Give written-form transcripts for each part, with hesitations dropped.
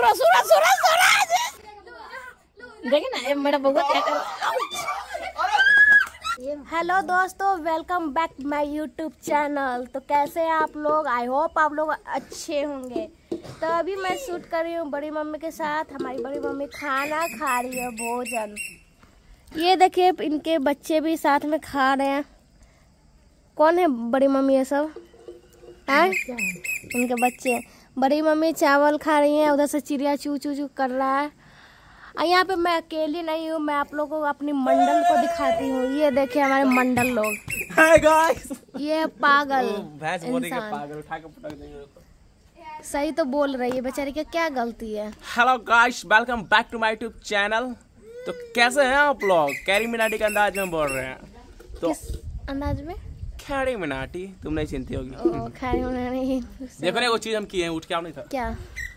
देखे ना मेरा बउआ क्या कर रहा है। हेलो दोस्तों, welcome back my YouTube channel. तो कैसे हैं आप लोग? आई होप आप लोग अच्छे होंगे। तो अभी मैं शूट कर रही हूँ बड़ी मम्मी के साथ। हमारी बड़ी मम्मी खाना खा रही है, भोजन। ये देखिए इनके बच्चे भी साथ में खा रहे हैं। कौन है बड़ी मम्मी? ये सब हैं उनके बच्चे। बड़ी मम्मी चावल खा रही हैं, उधर से चिड़िया चू चू चू कर रहा है। और यहाँ पे मैं अकेली नहीं हूँ, मैं आप लोगों को अपनी मंडल को दिखाती हूँ। ये देखिए हमारे मंडल लोग। हाय गाइस, ये पागल भैंस बोली के इंसान। पागल उठा के पटक देंगे। सही तो बोल रही है, बेचारी की क्या गलती है। Hello guys, welcome back to my YouTube channel. तो कैसे हैं आप लोग? कैरी मिनाटी के अंदाज में बोल रहे हैं। तो किस अंदाज में? कैरी मिनाटी तुम नहीं चिंती होगी। ओ खैर नहीं। देखो ना वो चीज हम किए हैं, उठ के आओ नहीं था क्या?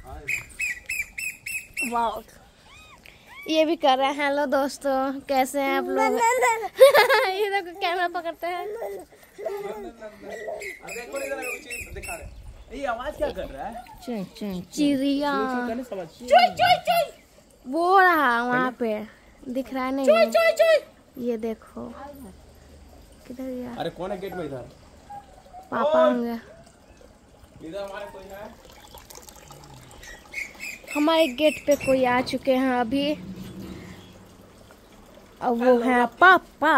वाह, ये भी कर रहे हैं। हेलो दोस्तों, कैसे हैं आप लोग? ये देखो कैमरा पकड़ते हैं। देखो इधर वो चीज दिखा रहे। ये आवाज क्या कर रहा है? चिड़िया समझ वो रहा वहाँ पे, दिख रहा है नहीं? ये देखो किधर गया? अरे कौन है गेट में? इधर पापा होंगे। इधर हमारे कोई है? हमारे गेट पे कोई आ चुके हैं अभी, और वो है पापा।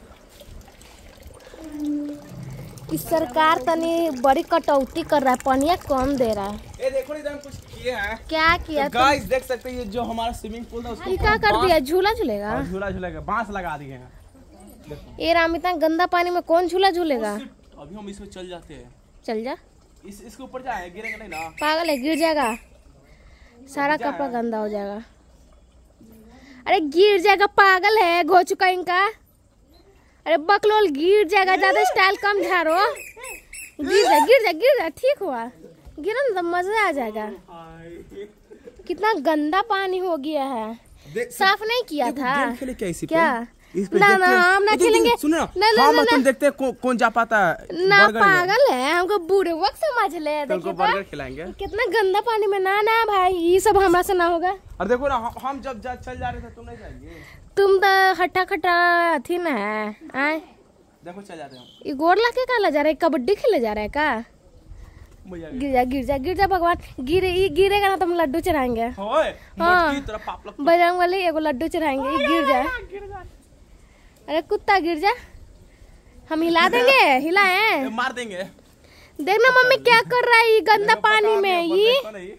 इस सरकार तनी बड़ी कटौती कर रहा है, पनिया कम दे रहा है। ये देखो इधर हम कुछ किए हैं। क्या किया? तो गाइस देख सकते हैं, ये जो हमारा स्विमिंग पूल था उसको ये क्या कर दिया? झूला झूलेगा? झूला झूलेगा, बांस लगा दिए हैं। ये राम, इतना गंदा पानी में कौन झूला झूलेगा? अभी हम इसमें चल जाते हैं। चल जा। इसके ऊपर जाए, गिरेगा नहीं ना? पागल है, गिर जाएगा, सारा कपड़ा गंदा हो जाएगा। अरे गिर जाएगा, पागल है, घो चुका इनका। अरे बकलोल, गिर जाएगा, ज्यादा स्टाइल कम झाड़ो। गिर जा गिर जा गिर जा, ठीक हुआ। गिरा ना तो मजा आ जाएगा। कितना गंदा पानी हो गया है, साफ नहीं किया था क्या? ना ना हम ना खेलेंगे। सुनो ना ना ना तुम देखते हैं कौन जा पाता है ना। पागल है, हमको बुरे वक्त समझ ले। देखो बर्गर खिलाएंगे। कितना गंदा पानी में। ना ना भाई, ये सब हमरा से ना होगा। और देखो ना, हम जब चल जा रहे थे तुम नहीं जाएंगे। तुम तो हट्टा खट्टा थी ना है। देखो चल जाते हैं। ये गोड़ ला के कहा जा रहा है? कबड्डी खेले जा रहा है का? गिर जा गिर जा गिर जा भगवान। गिरेगा ना तो हम लड्डू चढ़ाएंगे। हाँ, बजरंगबली एगो लड्डू चढ़ाएंगे। गिर जा। अरे कुत्ता गिर जा, हम हिला देंगे। हिलाए मार देंगे। देखना मम्मी क्या कर रहा है ये गंदा पानी में। ये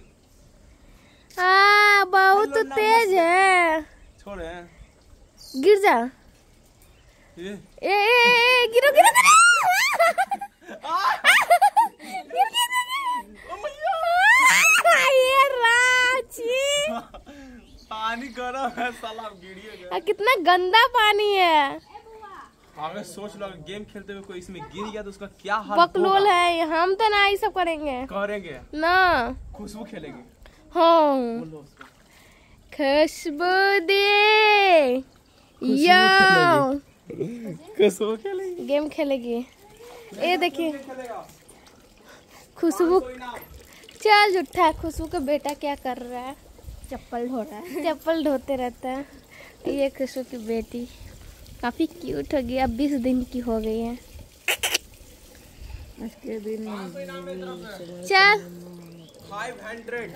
हाँ बहुत तेज है। छोड़े, गिर जा। ए गिरो गिरो ये राची पानी गरम है साला, गिरिएगा। कितना गंदा पानी है। अगर सोच लो गेम खेलते हुए कोई इसमें गिर गया तो उसका क्या हाल बकलोल है। हम तो ना ये सब करेंगे ना। खुशबू खेलेंगे। हाँ खुशबू दे यो, खुशबू खेलेंगे, गेम खेलेगी। ये देखिए खुशबू, चल झूठा। खुशबू का बेटा क्या कर रहा है? चप्पल धो रहा है। चप्पल धोते रहता है। ये खुशबू की बेटी काफी क्यूट हो गई, अब 20 दिन की हो गई है। चल 500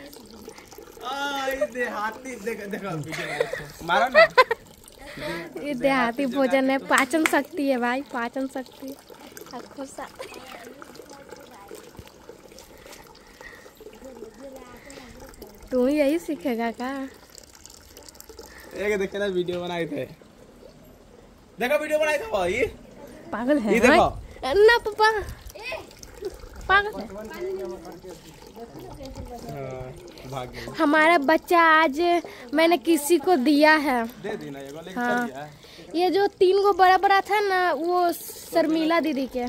देहाती देखो मारा ना। ये देहाती भोजन है, पाचन शक्ति है भाई, पाचन शक्ति। तू यही सीखेगा का? एक देखे ना वीडियो बनाए थे, देखो वीडियो बनाए थे भाई। पागल है ये देखो ना पापा, पागल है। हमारा बच्चा आज मैंने किसी को दिया है। दे देना ये वाला। हाँ, ये जो 3 गो बड़ा बड़ा था ना, वो शर्मिला दीदी के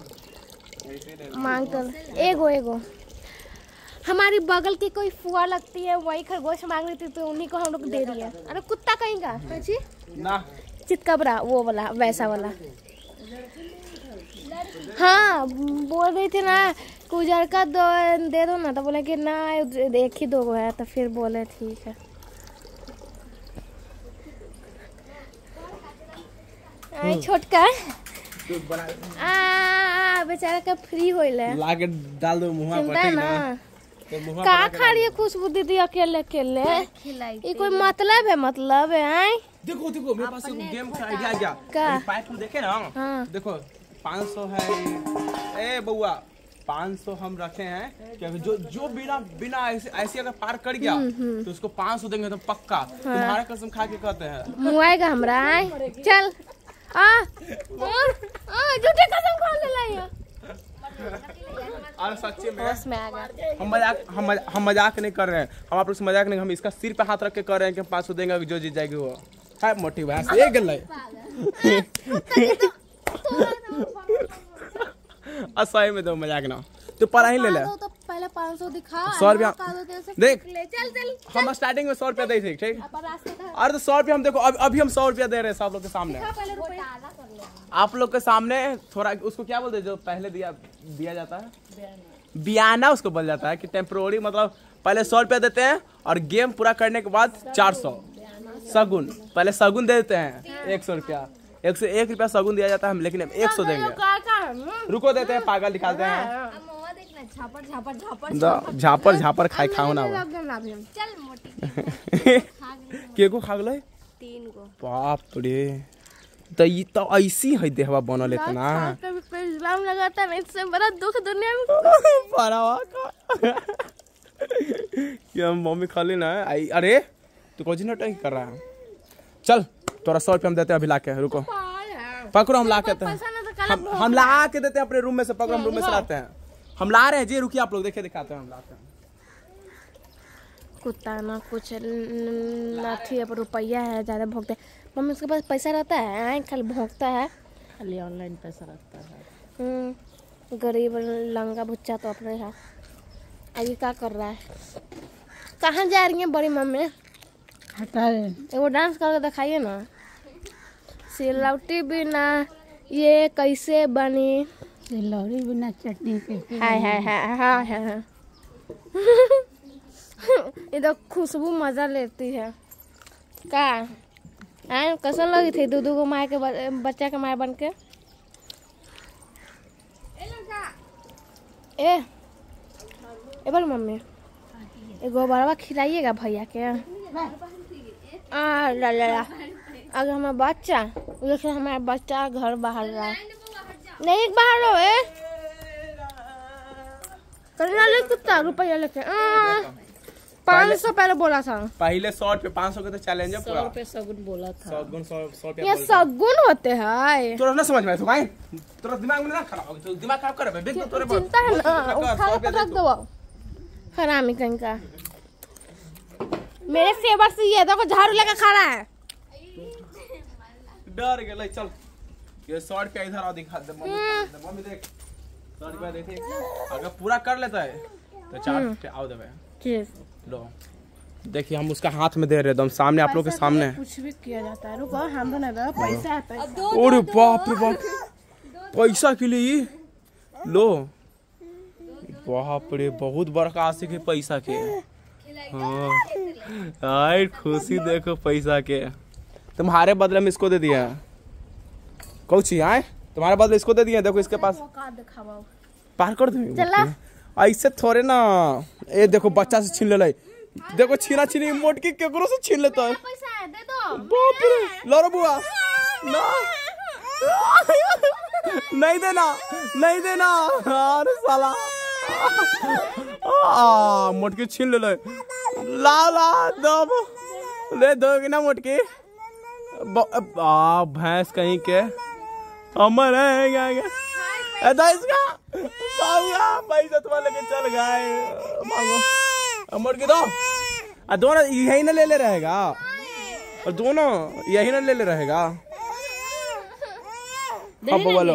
मांग कर एगो हमारी बगल की कोई फुआ लगती है, वही खरगोश मांग रही थी तो उन्हीं को हम लोग दे दिया। अरे कुत्ता कहीं का ना, चितकबरा वो वाला, वैसा वाला। हाँ बोल रही थी ना उजर का दे दो ना, तो बोले कि ना एक ही 2 है, तो फिर बोले ठीक है। छोटका बेचारा का फ्री होइले लाके डाल दो मुंह पर, ठीक ना? तो मुंह का खा रही है खुशबू दीदी अकेले अकेले? ये कोई मतलब है आई? देखो देखो मेरे पास एक गेम का आइडिया आ का? पाइप देखे ना? हाँ। देखो 500 है। ए बउआ 500 हम रखे हैं कि जो बिना ऐसे अगर पार कर गया तो उसको 500 देंगे तो पक्का। तुम्हारा कसम खा के कहते हैं। मुआएगा हमरा चल झूठे कसम खा ले लाई। और सच्ची में हम मजाक नहीं कर रहे हैं, हम आप लोग से मजाक नहीं, हम इसका सिर पे हाथ रख के कर रहे हैं कि 500 देंगे, जो जीत जाएगी वो है मोटी भैंस। ये गल असही में दो मजाक ना, तो परा ही ले ले। तो पहले 500 दिखा, 100 रुपया देख। चल हम स्टार्टिंग में 100 रुपया दे थे, ठीक? और तो 100 रुपया हम देखो अभी हम 100 रुपया दे रहे हैं सब लोग के सामने, आप लोग के सामने। थोड़ा उसको क्या बोलते हैं जो पहले दिया जाता है? बियाना उसको बोल जाता है कि टेम्पोररी, मतलब पहले 100 रुपया देते हैं और गेम पूरा करने के बाद 400 सगुन। पहले सगुन दे देते हैं 100 रुपया, 101 रुपया सगुन दिया जाता है हम, लेकिन 100 देंगे। रुको देते हैं, पागल दिखाते हैं। झापर झापर खाए खाओ ना के को खा गए 3 गो। बाप रे, तो ये तो ऐसी है देहवा बनल इतना इल्जाम लगाता है, इससे बड़ा दुख दुनिया में क्या मम्मी खाली ना है। अरे तू कुछ नहीं कर रहा है, चल तोरा 100 रुपया हम देते हैं अभी लाके। रुको पकड़ो, हम ला के देते हैं, हम ला के देते हैं अपने रूम में से। पकड़ो, हम रूम में से लाते हैं, हम ला रहे हैं जी। रुकिए आप लोग, देखिए दिखाते हैं, हम लाते हैं। कुत्ता ना कुछ लाठी है पर रुपया है, ज्यादा भोंकते। मम्मी उसके पास पैसा रहता है, खाली भोंकता है, खाली ऑनलाइन पैसा रहता है। गरीब लंगा भुच्चा तो अपने है। अभी क्या कर रहा है? कहाँ जा रही है बड़ी मम्मी? हटा रे, वो डांस करके दिखाइए ना। सिलौटी बिना ये कैसे बनी? सिलौटी बिना चटनी के। हाय हाय हाय हाय हाय। ये तो खुशबू मजा लेती है का? कैसा लगी थी दूधू को मार के बच्चा के मार बन के? ए बार मम्मी एगो बड़वा खिलाइएगा भैया के। ला ला ला, अगर हमारा बच्चा जैसे हमारा बच्चा घर बाहर रहा है, नहीं बाहर रहो ले कुत्ता रुपया लेके 500 पहले बोला था। पहले 100 रुपये 500 के तो चैलेंज है पूरा। 100 रुपये सगुन बोला था। सगुन 100 रुपया ये सगुन होते हैं। तोरा ना समझ में आया भाई, तोरा दिमाग में ना खराब हो गया, दिमाग खराब कर बे। तोरे चिंता है ना, उठा के रख दो हरामी कहीं का। मेरे फेवर से ये देखो झाड़ू लेकर खा रहा है। डर गेलै, चल ये 100 रुपया इधर आ दिखा दे मम्मी देख 100 रुपया देखे, अगर पूरा कर लेता है तो 4 रुपया आओ देबे। ठीक लो देखिए, हम उसका हाथ में दे रहे एकदम सामने, आप लोग के सामने। कुछ भी किया जाता है। रुको हम तो नहीं दो, पैसा है पैसा। अरे बाप रे बाप, पैसा के लिए लो। बाप रे, बहुत बड़का आशिक है पैसा के। हाँ खुशी देखो पैसा के। तुम्हारे बदले में इसको दे दिया कौची आए, तुम्हारे बदले इसको दे दिया। देखो इसके पास पार कर दो ऐसे थोड़े ना। ए देखो बच्चा से छीन ले, देखो छीना छीनी मोटकी केकरो से छीन लेता है। बाप रे, लो रे बुआ ना, नहीं देना नहीं देना। अरे साला मोटकी छीन ले, ला ला दो ले दोगे ना मोटकी। भैंस कहीं के अमर है इसका पैसा तुम्हारे लेके चल गए। मांगो मोटकी दो, दोनों यही ना ले ले रहेगा, और दोनों यही ना ले ले रहेगा। अब बोलो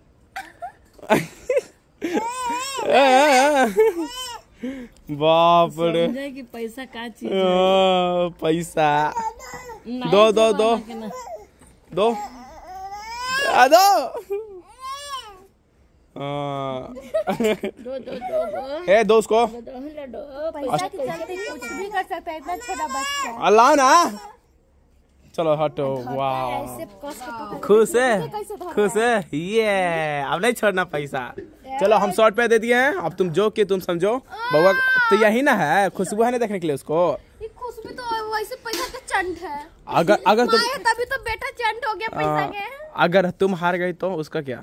बाप रे, कि पैसा का चीज पैसा दो दो दो दो दो। हे दोस्त को पैसा के चलते कुछ भी कर सकता है, इतना छोटा बच्चा। अल्लाह ना, चलो हटो। वाह, ऐसे कस के तो खुश है, खुश है। ये अब नहीं छोड़ना पैसा। चलो हम 100 रुपया दे दिए हैं, अब तुम जो कि तुम समझो। बउआ तो यही ना है, खुशबू है ना देखने के लिए उसको। ये खुशबू तो वैसे पैसा का चंट है। अगर तुम माँ है तभी तो बेटा चंट हो गया पैसा के। अगर तुम हार गई तो उसका क्या?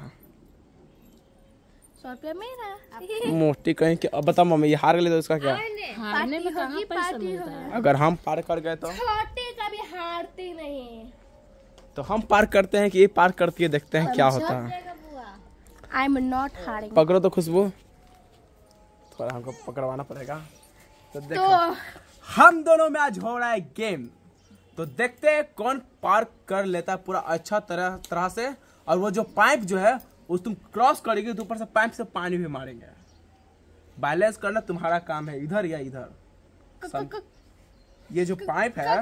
100 रुपया मेरा। मोटी कहीं के। अब बताओ मम्मी, ये हार गई तो उसका क्या? हारने में कहाँ पैसा मिलता है? अगर हम पार कर गए तो? छोटे कभी हारते नहीं। तो हम पार करते हैं कि ये पार करती है, देखते हैं क्या होता है। I am not hearing. पकड़ो तो खुशबू, थोड़ा हमको पकड़वाना पड़ेगा। तो देखो हम दोनों में आज हो रहा है गेम, तो देखते हैं कौन पार कर लेता है पूरा अच्छा तरह से। और वो जो पाइप जो है वो तुम क्रॉस करेगी तो ऊपर से पाइप से पानी भी मारेंगे। बैलेंस करना तुम्हारा काम है, इधर या इधर। ये जो पाइप है,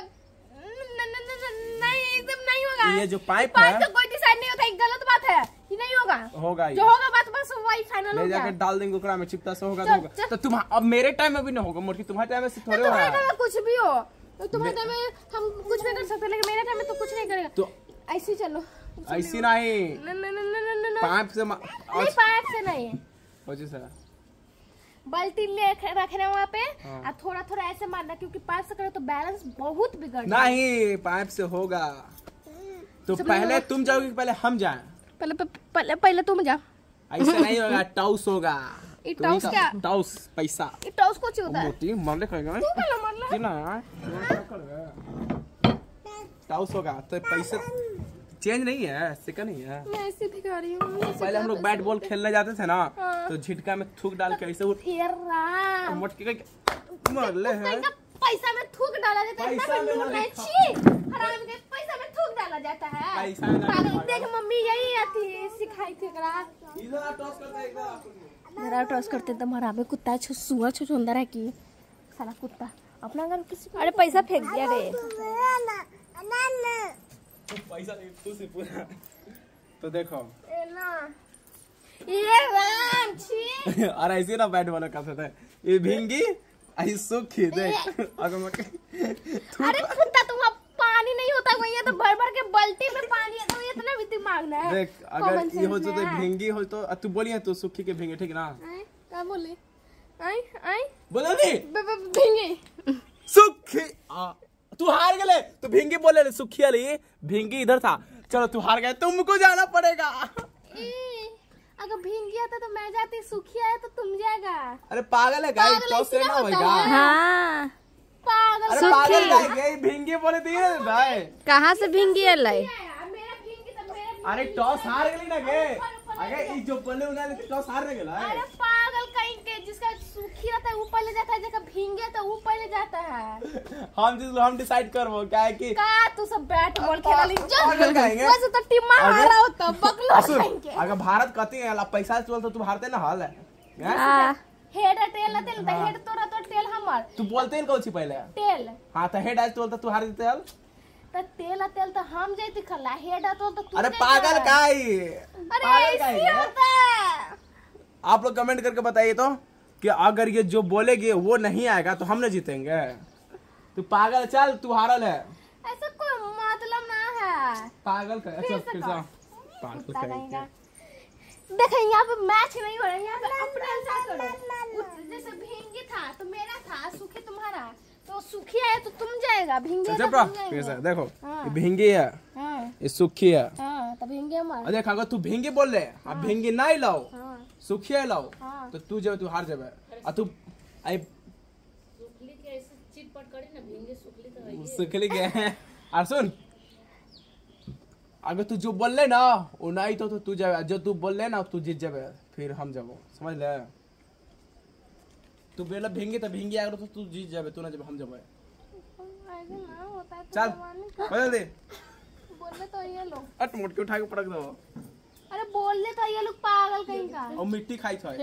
नहीं एकदम नहीं होगा। ये जो पाइप है तो कोई डिसाइड नहीं होता, एक गलत बात है। ये नहीं होगा, होगा जो होगा बात बस वही फाइनल ले होगा। जाकर डाल देंगे ओकरा में, चिपटा से होगा तो होगा। तो तुम अब मेरे टाइम में भी नहीं होगा मोटी, तुम्हारे टाइम में से थोड़े हो रहा है। कुछ भी हो तो तुम्हारे टाइम में हम कुछ भी कर सकते हैं, लेकिन मेरे टाइम में तो कुछ नहीं करेगा। तो ऐसे चलो, ऐसी नहीं, पाइप से नहीं पाइप से नहीं, वजह से बाल्टी ले रखना वहाँ पे। और थोड़ा थोड़ा ऐसे मारना, क्योंकि पाइप से करो तो बैलेंस बहुत बिगड़ता है। नहीं, पाइप से होगा। तो पहले तुम जाओगे, पहले हम जाएं? पहले तुम जा। ऐसे नहीं होगा, टाउस होगा। टाउस क्या? टाउस पैसा। टाउस कुछ होता है? मोटी मरले करेगा तू पहले मरला। ना टाउस होगा तो पैसे चेंज नहीं है, सिक्का नहीं है। मैं ऐसे भिखा रही हूँ। पहले हम लोग बैट बॉल खेलने जाते थे ना, तो झिटका में थूक डाल के ऐसे मोटके का मरले हैं। पैसा में थूक डाला जाता है, पैसा में हराम के पैसा में थूक डाला जाता है। पैसा में पागल, देख मम्मी यही आती सिखाई थी एकरा। इधर टॉस करते हैं, इधर मेरा टॉस करते तो हरामे कुत्ता है, सुअर छुछुंदर है की साला कुत्ता अपना घर किसी। अरे पैसा फेंक दिया रे। पैसा तू से पूरा। तो देखो ये राम छी। और ऐसे ना बैट बॉल करते थे, ये भिंगी ऐसी सूखी देख। अरे कुत्ता तुम पानी नहीं होता कोई, ये तो भर भर के बाल्टी में पानी है, तो इतना भी दिमाग ना है। देख अगर ये हो तो भिंगी हो तो तू बोलिए तो सूखी के भिंगे, ठीक ना? क्या बोले? आई आई बोलो नहीं भिंगी सूखी। तू हार गए, तू भिंगी बोले, सूखी वाली भिंगी इधर था। चलो तू हार गए, तुमको जाना पड़ेगा। अगर भिंगी आता तो मैं जाती, सूखी आया तो तुम जाएगा। अरे पागल है गाइस, टॉस से ना होगा। हाँ, पागल अरे पागल है, भिंगी बोले दिए भाई। कहाँ से भिंगी है लाई? मेरा भिंगी तो मेरा। अरे टॉस हार गई ना गे। अरे ये जो बोले उन्होंने टॉस हार गए। अरे पागल कहीं के, जिसका सूखी रहता है वो पहले जाता है, जिसका भींगे तो वो पहले जाता है। हम डिसाइड करबो क्या है कि का तू सब बैट बॉल खेला ली पागल कहेंगे। वैसे तो टीम में हारा होता बकलो कहीं के। अगर भारत कहती है पैसा चल तो तू हारते ना हाल है। हेड टेल तेल तो हेड तोरा तो टेल हमर। तू बोलते हैं कौन सी पहले टेल। हां तो हेड आज तो तू हार देते हल। तो तेल तो हम जैती खला, हेड तो तू। अरे पागल काई, अरे ऐसे होता है। आप लोग कमेंट करके बताइए तो कि अगर ये जो बोलेगी वो नहीं आएगा तो हम नहीं जीतेंगे। तू पागल, चल तू हारल है। ऐसा कोई मतलब ना है। पागल कर, अच्छा फिर से पागल करेंगे। देखो यहाँ पे मैच नहीं हो रहा है, यहाँ पे अपने अनुसार करो। जैसे भिंगी था तो मेरा था, सूखी तुम्हारा, तो सूखी आया तो तुम जाएगा, भिंगी अच्छा ब्रो फिर से देखो, ये भिंगी है, ये सूखी है। तो भिंगी हमारा। देख अगर तू भिंगी बोल ले, अब भिंगी नहीं लाओ, सूखी लाओ, तो तू जब तू हार जाबे। और तू आई सूखली के और सुन, अगर तू जो बोल ले ना वो नहीं तो तू जाबे, जो तू बोल ले ना तू जीत जाबे, फिर हम जाबो, समझ ले। तू बोला भिंगी तो भिंगी आगे तो तू जीत जाबे, तू ना जब हम जाबे। चल बदल दे। बोले तो ये लोग अट मोट के उठा के पटक दो। अरे बोले तो ये लोग पागल कहीं का। और मिट्टी खाई था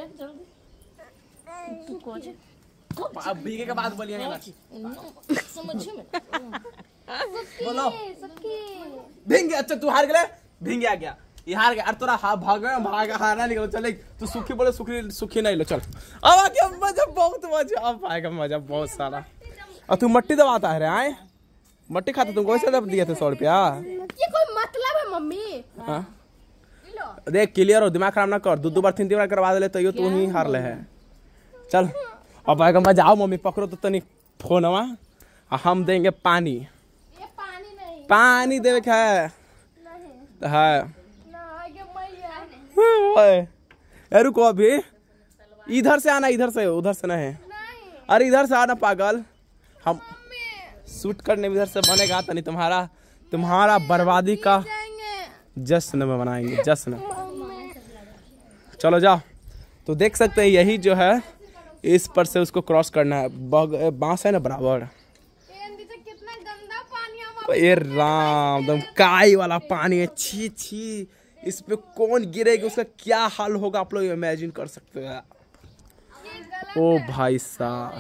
तू कोच अब भीगे के बाद बोलिए ना समझ में बोलो सखी भिंगी। अच्छा तू हार गए, भिंगी आ गया। ये हार गया। अरे तोरा भागा हारना निकलो। चल तू सुखी बोले सुखी नहीं लो। चल अब आगे मजा बहुत मजा अब आएगा मजा बहुत सारा। और तू मट्टी दबाता है रे आए मट्टी खाता तुमको कैसे दब दिए थे 100 रुपया। ये कोई मतलब है मम्मी। हाँ देख क्लियर हो दिमाग खराब ना कर। 2 बार 3 बार करवा दे तो यो तू ही हार ले है। चल अब आएगा मजा। आओ मम्मी पकड़ो तो तनी फोनवा हम देंगे पानी। ये पानी नहीं पानी देवे क्या है नहीं है ना ये मैया। रुको अभी इधर से आना इधर से उधर से नहीं। अरे इधर से आना पागल। हम शूट करने इधर से बनेगा तो नहीं तुम्हारा बर्बादी का जश्न में मनाएंगे जश्न। चलो जाओ। तो देख सकते हैं यही जो है इस पर से उसको क्रॉस करना है। बांस है ना बराबर। कितना गंदा पानी ये राम एकदम काई वाला पानी है। छी छी इस पे कौन गिरेगा उसका क्या हाल होगा आप लोग इमेजिन कर सकते हैं। ओ भाई साहब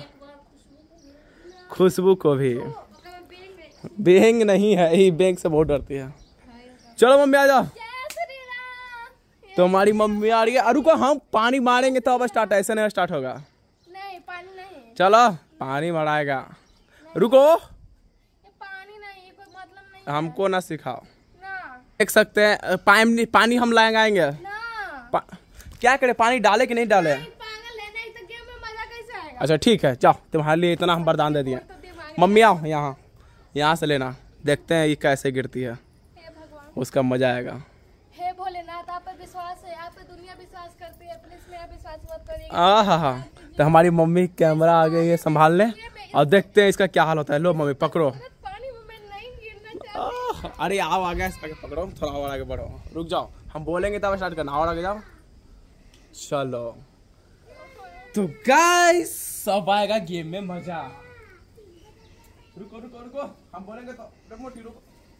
खुशबू को भी बेंग नहीं है यही बेंग से बहुत डरती है। चलो मम्मी आ जाओ। तो हमारी मम्मी आ रही है। अरे को हम पानी मारेंगे तो अब स्टार्ट ऐसे नहीं स्टार्ट होगा। नहीं पानी नहीं। चलो पानी मराएगा। रुको ये पानी नहीं कोई मतलब नहीं हमको ना सिखाओ ना। देख सकते हैं पानी हम लाएंगे ना। क्या करे पानी डाले कि नहीं डाले। पागल है नहीं तो गेम में मजा कैसे आएगा। अच्छा ठीक है जाओ तुम्हारे लिए इतना हम वरदान दे दिए। मम्मी आओ यहाँ से लेना देखते हैं ये कैसे गिरती है उसका मजा आएगा। हे भोलेनाथ आप पे विश्वास है आप पे दुनिया विश्वास करती है प्लीज मेरा विश्वास मत करिए। हाँ तो हमारी मम्मी कैमरा आ गई है संभालने और देखते हैं इसका क्या हाल होता है। लो मम्मी पकड़ो। पानी में नहीं गिरना चाहिए। अरे आओ आगे पकड़ो थोड़ा और आगे बढ़ो। रुक जाओ हम बोलेंगे तब स्टार्ट करना और आगे जाओ। चलो तो गाइस सब आएगा गेम में मजा। रुको रुको रुको हम बोलेंगे तो मोटी रुको।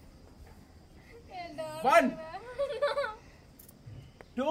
1 2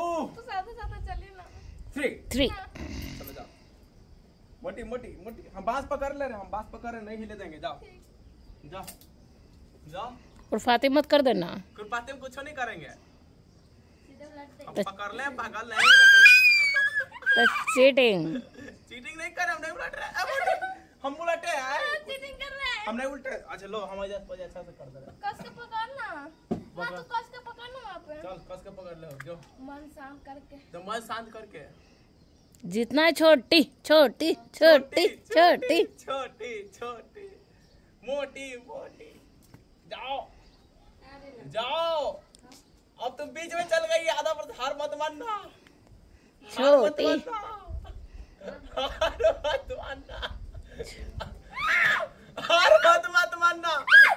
3 चलो जाओ। मोटी मोटी मोटी हम बांस पकड़ ले रहे हम बांस पकड़ रहे नहीं हिले देंगे। जाओ जाओ जाओ। खुरपाती मत कर देना। खुरपाती में कुछ नहीं करेंगे हम पकड़ ले पागल नहीं। चीटिंग नहीं कर हम नहीं उलट रहे। हम उलटे हैं चीटिंग कर रहे हैं हम नहीं उल्टे। अच्छा लो हम अच्छा से कर दे रहे। कस के पकड़ना हां तो कस के पकड़ना वहां पे। चल कस के पकड़ ले जो मन शांत करके। तो मन शांत करके जितना छोटी छोटी छोटी छोटी छोटी छोटी मोटी मोटी। जाओ जाओ अब तुम बीच में चल गई आधा पर हार मत मानना। छोटी हार मत मानना।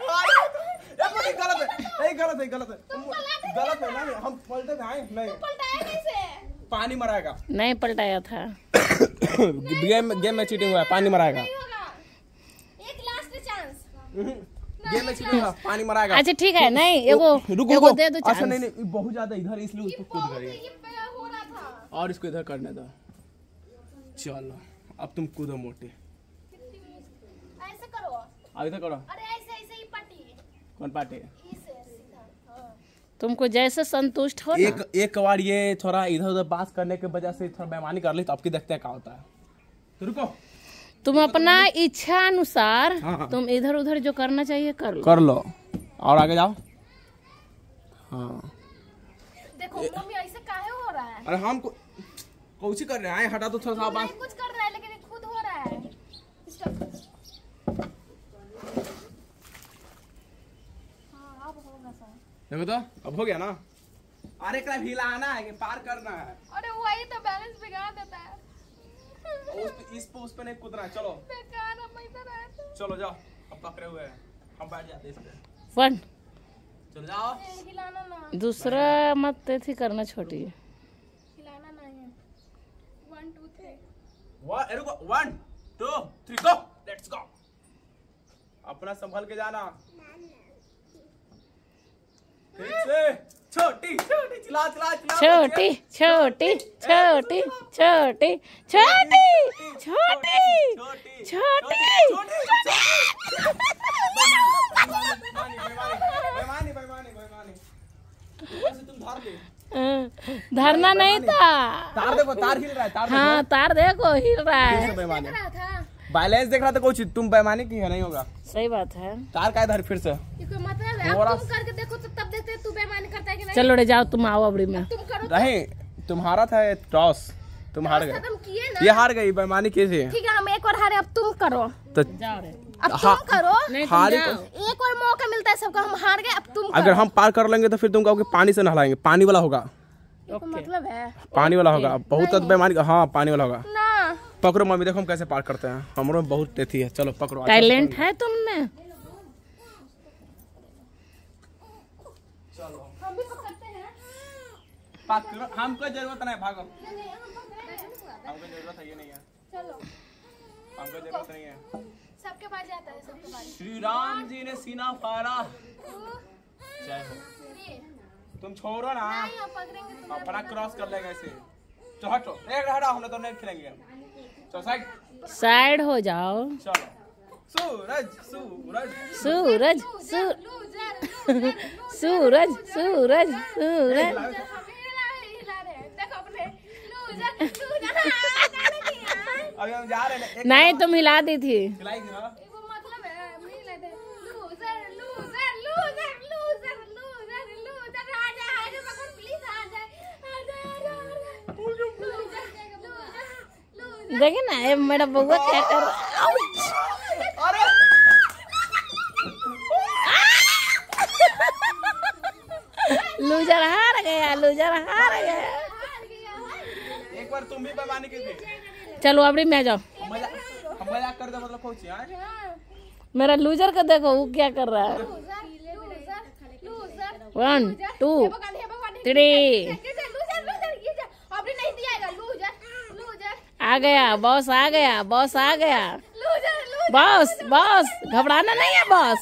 गलत है गलत है नहीं हम पलटे थे नहीं पलटाया कैसे। पानी मराएगा। नहीं पलटाया था। गेम में चीटिंग हुआ है, पानी मराएगा। एक लास्ट चांस। गेम में चीटिंग हुआ, पानी मराएगा। अच्छा ठीक है, नहीं एगो दे दो चांस। अच्छा नहीं बहुत ज्यादा इधर इसलिए उसको कूद गई हो रहा था और इसको इधर करने दो। चलो अब तुम कूदो मोटे। ऐसे करो। अब इधर करो। अरे ऐसे ही पार्टी। कौन पार्टी? तुमको जैसे संतुष्ट हो ना। एक बार ये थोड़ा इधर उधर बात करने की वजह से थोड़ा बेईमानी कर ली तो आपकी देखते हैं क्या होता है। तो रुको तुम अपना इच्छा अनुसार तुम इधर उधर जो करना चाहिए कर लो और आगे जाओ। हाँ देखो मम्मी ऐसे काहे हो रहा है। अरे हम कोशिश कर रहे हैं, हटा तो थोड़ा सा बात। कुछ कर रहा है लेकिन खुद हो रहा है। हाँ अब होगा सर। देखो तो अब हो गया ना। अरे कल हिलाना है कि पार करना है। अरे वही तो बैलेंस बिगाड़ देता है। उस पे नहीं कूदना। चलो बेकार हम इधर आए थे। चलो जाओ अब पकड़े हुए हैं हम बैठ जाते हैं इस पे। वन चलो जाओ। हिलाना ना। दूसरा मत थी करना छोटी। हिलाना नहीं है। 1 2 3 1 2 3 गो। Let's go. अपना संभल के जाना। ठीक से छोटी छोटी चिल्ला छोटी छोटी छोटी छोटी छोटी छोटी छोटी धरना नहीं था। तार देखो, तार हिल रहा है, तार हाँ तार देखो हिल रहा है। बेईमानी बैलेंस देख रहा था कुछ, तुम बेईमानी की है, नहीं होगा। सही बात है। तार का इधर फिर से मतलब है, अब तुम करके देखो तो तब देखते तू बेईमानी करता है कि नहीं। चलो रे जाओ, तुम आओ अबड़ी में। तुम करो नहीं, तुम्हारा था टॉस, तुम हार गए। खत्म किए ना, ये हार गई, बेईमानी की थी। ठीक है हम एक और हारे, अब तुम करो। तो जाओ रे। अब तुम करो, नहीं हारे तुम जाओ। एक और मौका मिलता है सबको, हम हार गए, अब तुम अगर हम पार कर लेंगे तो फिर तुम कहोगे पानी से नहलाएंगे। पानी वाला होगा, करो। मतलब है पानी वाला होगा, बहुत बेईमानी। हाँ पानी वाला होगा। ना, पकड़ो मम्मी, देखो हम कैसे पार करते हैं। हमरो में बहुत तेथी है। चलो पकड़ो। टैलेंट है तुम में। हम भी पकड़ते हैं। पकड़ो, हमको जरूरत नहीं, भागो। हमको जरूरत है, ये नहीं है। चलो हमको जरूरत नहीं है। सबके पास जाता है, सबके पास। श्री राम जी ने सीना फाड़ा। जय हो। तुम छोड़ो ना, नहीं, हम पकड़ेंगे तो अपना क्रॉस कर लेगा ऐसे। तो हटो, एक हटा, हमने तो नहीं खेलेंगे। चलो साइड, साइड हो जाओ। चलो। सूरज सूरज सूरज सूरज लूजर सूरज सूरज सूरज। देखो अपने लूजर अभी हम जा रहे हैं। नहीं तुम हिला दी थी। खिलाएगी ना? वो मतलब है loser loser loser loser loser loser आ जा पकड़, प्लीज आ जा। देखिए ना ये मेरा बउआ क्या कर रहा है। अरे लूजर हार गया, लूजर हार गया। एक बार तुम भी बेईमानी की थी। चलो अबड़ी में आ जाओ। हम मजाक कर दे, मतलब पहुंची। मेरा लूजर का देखो वो क्या कर रहा है। 1 2 3 आ गया बॉस, आ गया बॉस, आ गया बॉस। बॉस घबराना नहीं है बॉस,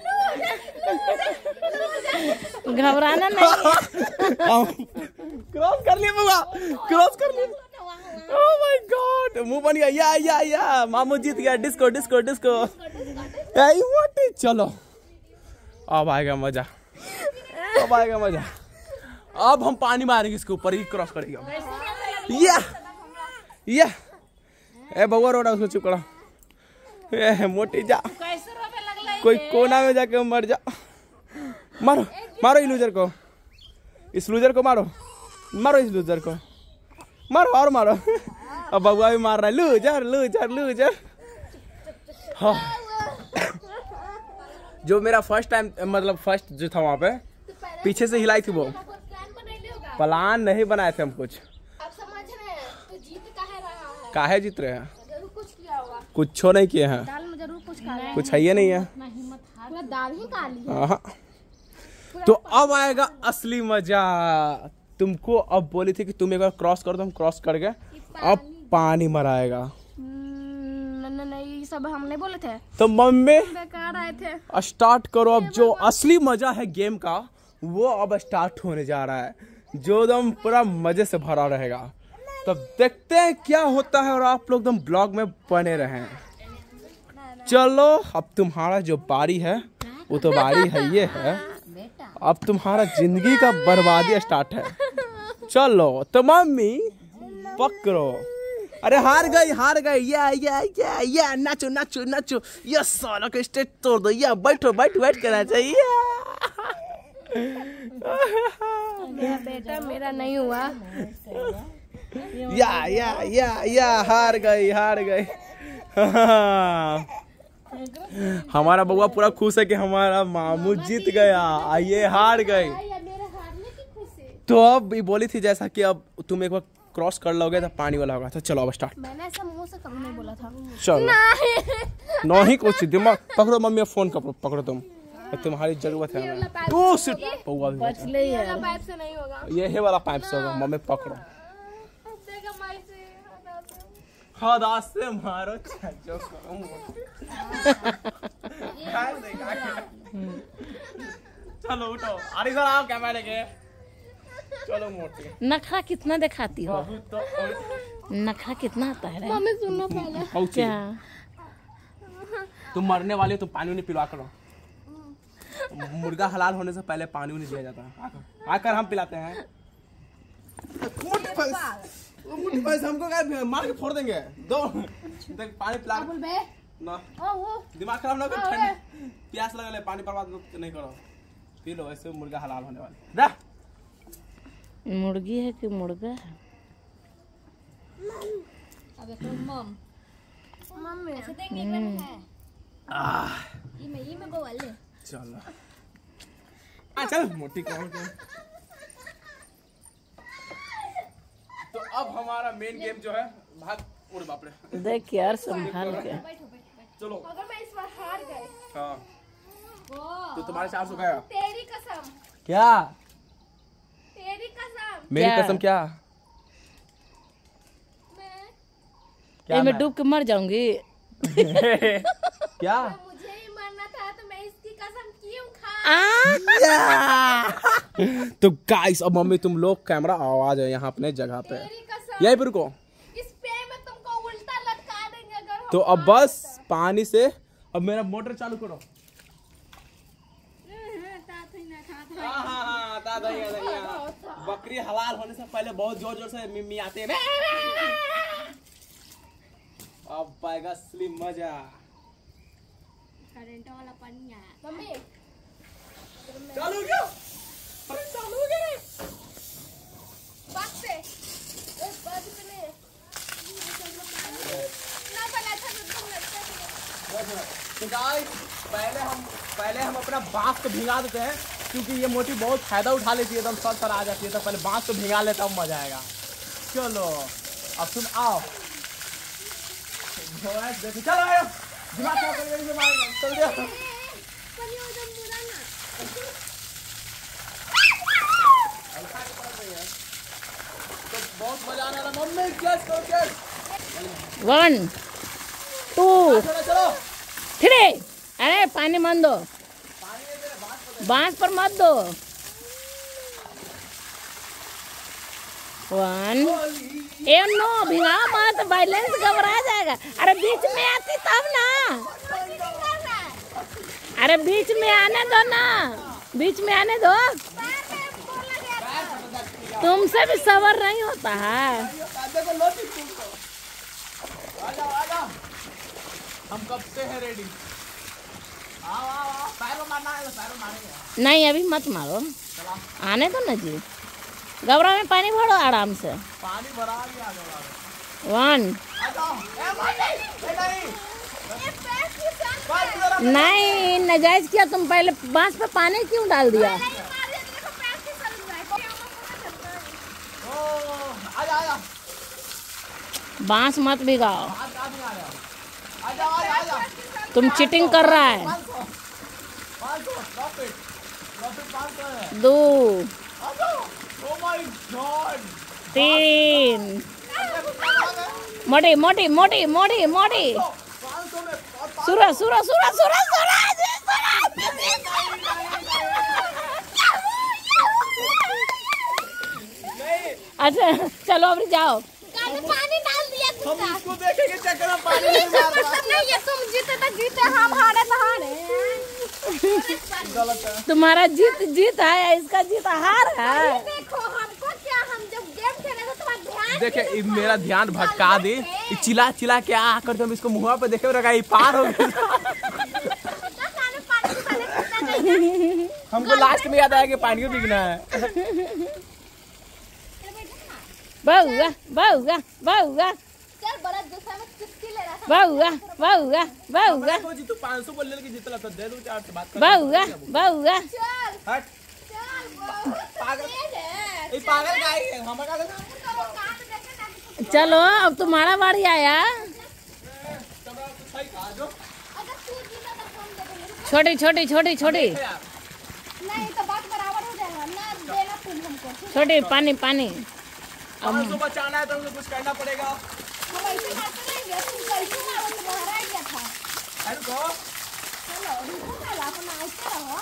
घबराना नहीं है। क्रॉस कर लिया बाबा, क्रॉस कर लिया। ओह माय गॉड, मुंह बन गया। या मामू जीत गया। Disco disco disco. चलो अब आएगा मजा, अब आएगा मजा। अब हम पानी मारेंगे इसके ऊपर ही, क्रॉस करेगा। या ए बउआ रोड़ा, उसको चुप करा। ए मोटी जा, कोई कोना में जाके मर जा। मारो मारो इस लूजर को, इस लूजर को मारो, मारो इस लूजर को, मारो और मारो। अब बउआ भी मार रहा है। Loser loser loser. हाँ जो मेरा फर्स्ट टाइम, मतलब फर्स्ट जो था वहाँ पे पीछे से हिलाई थी, वो प्लान नहीं बनाए थे हम कुछ। अब समझ रहे हैं तो जीत काहे जीत रहे हैं? जरूर कुछ किया होगा, कुछ नहीं किए हैं, दाल में जरूर कुछ खा रहे हैं। कुछ है ही नहीं है। पूरा दाल ही खा ली। हाँ। तो अब आएगा असली मजा। तुमको अब बोली थी कि तुम एक बार क्रॉस कर दो, हम क्रॉस कर गए। अब पानी मराएगा। नहीं ये सब हम नहीं बोले थे, तो मम्मी बेकार आए थे। स्टार्ट करो। अब जो असली मजा है गेम का वो अब स्टार्ट होने जा रहा है, जो एकदम पूरा मजे से भरा रहेगा। तब देखते हैं क्या होता है, और आप लोग एकदम ब्लॉग में बने रहें। चलो अब तुम्हारा जो बारी है वो तो बारी है, ये है अब तुम्हारा जिंदगी का बर्बादी स्टार्ट है। चलो तो मम्मी पकड़ो। अरे हार गई हार गई। या नाचो नाचो नाचो। ये साला का स्टेज तोड़ दो। या बैठो बैठ करना चाहिए। मेरा बेटा मेरा नहीं हुआ। या हार गई हार गई। हमारा बउआ पूरा खुश है कि हमारा मामू जीत गया, ये हार गई। तो अब ये बोली थी जैसा कि अब तुम एक बार क्रॉस कर लोगे तो पानी वाला होगा। तो चलो अब स्टार्ट। मैंने ऐसा मुंह से कभी नहीं बोला था। चलो नहीं कुछ दिमाग पकड़ो। मम्मी फोन पकड़ो तुम, तुम्हारी जरूरत है हमें। बउआ भी बच ले यार। पाइप से नहीं होगा। ये वाला पाइप से होगा। मम्मी पकड़ो। हदा से मारो जो चलो उठो। अरे सर आप कैमरा लेके चलो। मोटी नखरा कितना दिखाती हो, तो नखरा कितना आता है रे? मम्मी सुनो पहले। क्या तुम मरने वाले हो, तुम पानी नहीं पिलवा करो। मुर्गा हलाल होने से पहले पानी नहीं दिया जाता। आकर हम पिलाते हैं। मुट्ठी भैंस हमको क्या मार के फोड़ देंगे। दो देख पानी पिला ना, दिमाग खराब ना करो। प्यास लगा ले, पानी बर्बाद नहीं करो, पी लो। ऐसे मुर्गा हलाल होने वाले। मुर्गी है कि मुर्गा है? अबे तो मम्मी ऐसे देंगे में है। ये में को वाले चलो चल मोटी कौन के। तो अब हमारा मेन गेम जो है भाग। उड़ बाप रे, देख यार संभाल के। चलो अगर मैं इस बार हार गए हाँ तो तुम्हारे 400 गया। तेरी कसम, क्या तेरी कसम, मेरी क्या? कसम क्या? ये मैं डूब के मर जाऊंगी। क्या? मुझे ही मरना था तो मैं इसकी कसम क्यों खा? तो गाइस अब मम्मी तुम लोग कैमरा आवाज है यहाँ अपने जगह पे, तेरी कसम, यहीं पे रुको। इस पे में तुमको उल्टा लटका देंगे अगर हम तो अब बस पानी से अब मेरा मोटर चालू करो। बकरी हलाल होने से पहले बहुत जोर जोर से मिमी आते हैं। अब पाएगा असली मजा। करंट वाला पानी है। मम्मी चालू हो गया, चालू हो गया। बात से बात से नहीं ना बना था तुम लगता है। तो गाइस पहले हम अपना बांस को भिगा देते हैं, क्योंकि ये मोटी बहुत फायदा उठा लेती है, एकदम सर आ जाती है। तो पहले बांस को भिगा लेता हूँ, मजा आएगा। चलो अब तुम आओ। चलो आयो, दिमाग खराब करके चल जाओ। तो बहुत मजा आने वाला। मम्मी गैस करो, गैस 1 2 चलो। 3। अरे पानी मत दो, बांस पर मत दो। 1 ए नो, भिगा मत, बैलेंस घबरा जाएगा। अरे बीच में आती तब ना, अरे बीच में आने दो ना, बीच में आने दो। तुमसे भी सबर नहीं होता है। हम कब से हैं रेडी। आओ पैरों मारना है, पैरों मारेंगे। नहीं अभी मत मारो, आने दो ना जी। गबरा में पानी भरो आराम से। पानी भरा लिया। 1 नहीं, नाजायज किया तुम। पहले बांस पे पानी क्यों डाल दिया? बांस मत भिगाओ, तुम चीटिंग कर रहा है। 2 3 मोटी मोटी मोटी मोटी मोटी। सूरज सूरज सूरज सूरज सूरज। अच्छा चलो अब जाओ। पानी डाल दिया हम इसको देखेंगे चक्कर में पानी नहीं मार रहा। नहीं, ये तुम जीते तो जीते, हम हारे तो हारे। गलत है। तुम्हारा जीत है, इसका जीत हार है। देखो हमको क्या, हम जब गेम खेले तो तुम्हारा ध्यान देखे मेरा ध्यान भटका दी। चिल्ला चिल्ला के आकर तो हम इसको मुँह पे देखे रखा, ये पार हो गया। हमको लास्ट में याद आया कि पानी को बिकना है। बहुआ बहुआ बहुआ चल बड़ा गुस्सा में चुटकी ले रहा था। बहुआ बहुआ बहुआ तू 500 बोल लेके जितला तो दे दूं, चार से बात कर। बहुआ बहुआ। चल हट चल पागल, तेज है। ये पागल गाय है हमारा। चलो अब तुम्हारा बारी आया। अगर तू जीता तो हम दे देंगे। छोटी छोटी छोटी छोटी नहीं तो बात बराबर हो जाएगा ना, देना तुम हमको। छोटी। पानी पानी। 500 बचाना है तो हमको कुछ करना पड़ेगा। हम ऐसे बात करेंगे, तुम कैसे ना वो तुम्हारा आइडिया था। रुको चलो रुको ना, अपना ऐसे रहो।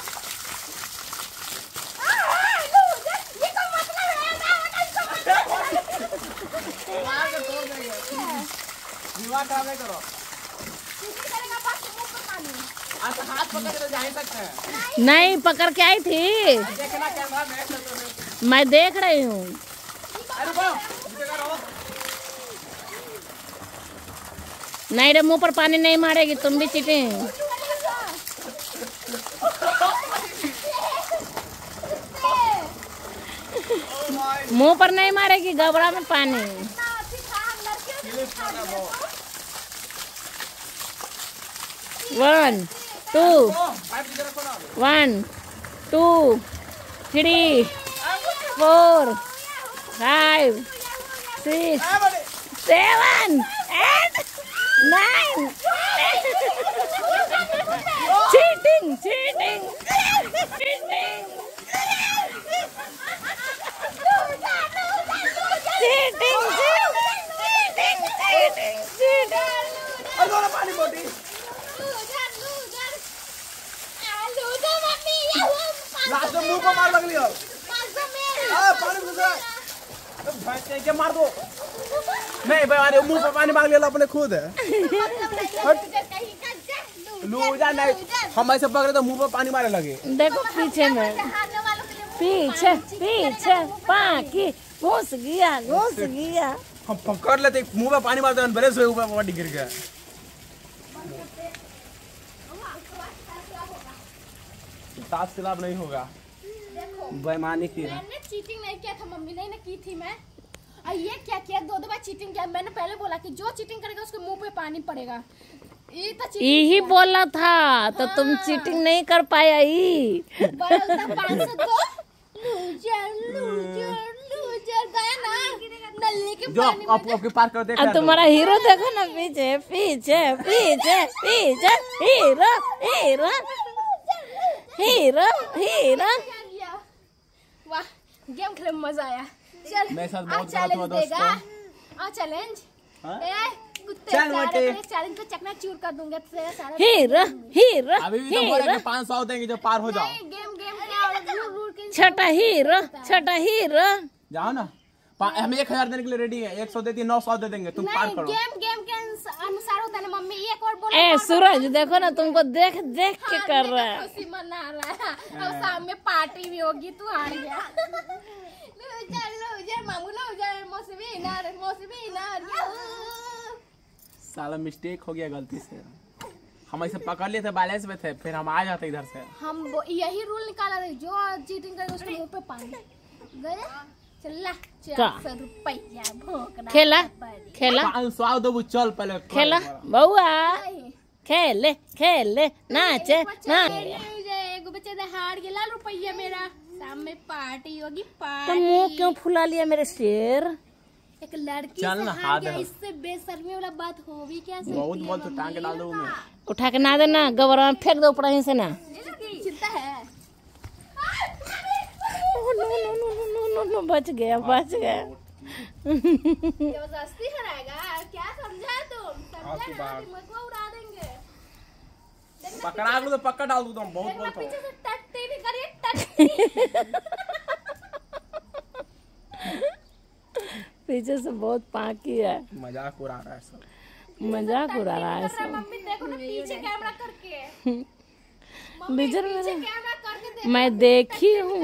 ये तो मतलब है ना, मार के तोड़ देंगे। दिमाग खराब नहीं करो। किसी करेगा बात मुंह पे पानी। हाथ पकड़ के तो जा ही सकते हैं। नहीं पकड़ के आई थी, देखना कैमरा में। मैं देख रही हूँ। नहीं रे, मुंह पर पानी नहीं मारेगी, तुम भी चीटिंग। मुंह पर नहीं मारेगी, गबड़ा में पानी। 1 2 1 2 3 4 5 6 7 8 9 चीटिंग चीटिंग चीटिंग पानी बोटी लास्ट में मुंह को मार लगली हो। पानी घुसा क्या मार दो। नहीं भाई मुंह पे पानी मांग लिया अपने खुद है। लूजा नहीं, हम ऐसे पकड़े तो मुंह पे पानी मारे लगे। देखो पीछे में, पीछे पीछे पाकी घुस गया। हम पकड़ लेते मुंह पे पानी मारते बड़े से ऊपर बॉडी गिर गया। साथ खिलाफ नहीं होगा, बेईमानी की है। मैंने चीटिंग नहीं किया था, मम्मी ने की थी। मैं और ये क्या किया, 2 बार चीटिंग किया। मैंने पहले बोला कि जो चीटिंग करेगा उसके मुंह पे पानी पड़ेगा। यही बोला था तो तुम चीटिंग नहीं कर पाया। जो आपके पार कर देगा। तुम्हारा हीरो देखो ना, पीछे पीछे पीछे पीछे हीरो हीरो हीरो हीरो। वाह, गेम खेलने में मजा आया। चल मेरे साथ बहुत चैलेंज देगा। चैलेंज चैलेंज तो चकना चूर कर दूंगा तेरा सारा। हीरो हीरो अभी भी तो बोल रहे हैं 500 देंगे जो पार हो जाओ। गेम छोटा हीरो जाओ ना। हम 1000 देने के लिए रेडी है। 100 देती 900 दे देंगे, तुम पार करो। गेम के अनुसार होता है ना मम्मी। एक और बोलो। ए सूरज देखो ना, तुमको देख देख के कर रहा है। खुशी मना रहा है। अब शाम में पार्टी भी होगी, तू हार गया। मामू मौसमी साला मिस्टेक हो गया गलती से। हम ऐसे पकड़ लिए थे, बैलेंस में थे, फिर हम आ जाते इधर से। हम यही रूल निकाला था, जो चीटिंग करेगा उसके मुंह पे पानी गया। चला 400 रुपया भोंकना। खेला 500 दो चल पहले खेला बउआ, खेले नाचे ना। एगो बच्चे हार गया रुपया मेरा। शाम में पार्टी होगी। तो मुंह क्यों फुला लिया मेरे शेर? एक लड़की चल ना, हाथ दे। इससे बेशर्मी वाला बात हो भी क्या सकती बहुत तो टांग के डाल दो मैं। उठा के ना देना, गबरा में फेंक दो ऊपर से ना। चिंता है। नो बच गया। जबरदस्ती हराएगा क्या? समझा तुम? समझा मुझको उड़ा देंगे। पकड़ा लो तो पक्का डाल दूँ। तुम बहुत बोलते हो। पीछे से टट्टी भी करिए, पीछे से बहुत पाकी है। मजाक उड़ा रहा है सब। मजाक उड़ा रहा है सब। मम्मी देखो ना पीछे कैमरा करके। मैं देखी हूँ।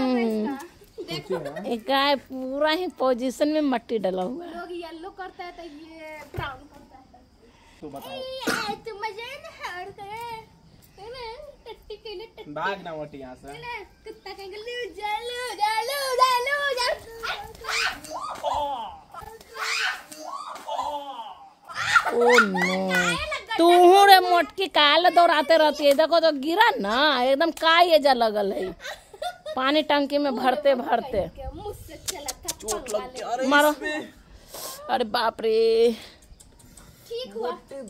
गाय पूरा ही पोजीशन में मट्टी डाला हुआ है। लोग येलो करता है तो ये ब्राउन करता है। तो बताओ तुम मजे न हार गए। टट्टी के लिए टट्टी भाग ना मोटी यहाँ से। कुत्ता कहेंगे लूजर। ओ नो, तू रे मोटकी काले दौड़ाते रहती है। देखो तो गिरा ना, एकदम का ये जा लगल है पानी टंकी में भरते चोट लग गया मारो। अरे बाप रे। ठीक हुआ।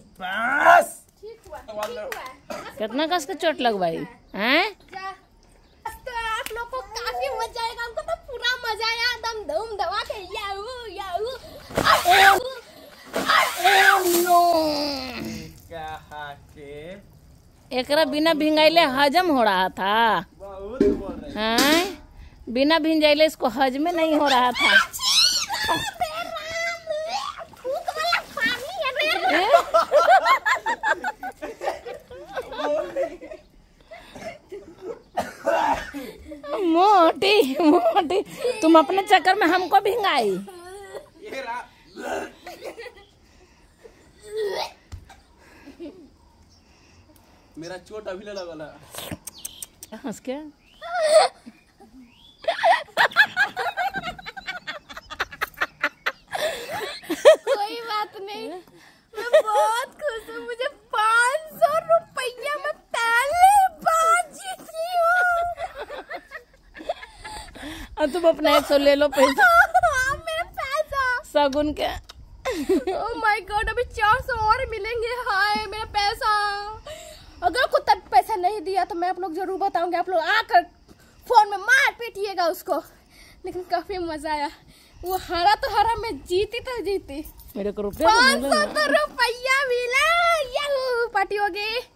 कितना कस के चोट लगवाई हैं? तो आप लोग को काफी मजा आएगा। हमको तो पूरा मजा आया। दम धूम दवा के याहू। एकरा बिना भिंगाइले हजम हो रहा था। हैं? बिना भिंजाइले इसको हजम नहीं हो रहा था। तुम अपने चक्कर में हमको भिंगाई। मेरा चोट अभी लगल है। हंस के कोई बात नहीं, मैं बहुत खुश हूँ। मुझे 500 रुपया में पहली बार जीती हूँ। और तुम अपना 100 ले लो पैसा। मेरा पैसा सगुन के। ओह माय गॉड, अभी 400 और मिलेंगे। हाय मेरा पैसा। अगर कुछ तब पैसा नहीं दिया तो मैं आप लोग जरूर बताऊंगी। आप लोग आकर फोन में मार पीटिएगा उसको। लेकिन काफी मजा आया। वो हारा तो हारा, मैं जीती तो जीती। मेरे को रुपया 500 रुपया मिला। पार्टी हो गई।